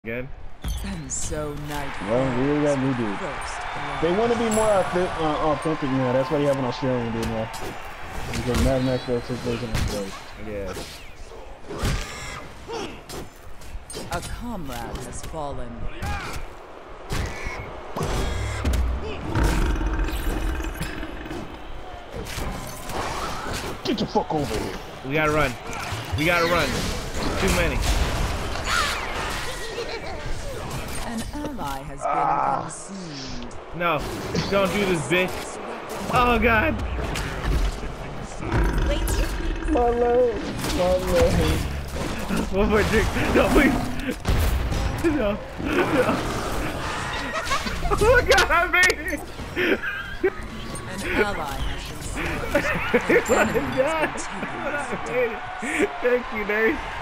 Again. And so night. Well, we really got new dudes. They want to be more authentic now. That's why you have an Australian dude now. Because Mad Max does his version of the Yeah. A comrade has fallen. Get the fuck over here. We gotta run. We gotta run. Too many. An ally has been consumed. No. Don't do this, bitch. Oh, God. My leg. My leg. One more drink. No, please. No. No. Oh, God, I made it. An ally has been slain. Oh, my God. I made it. Thank you, Nate.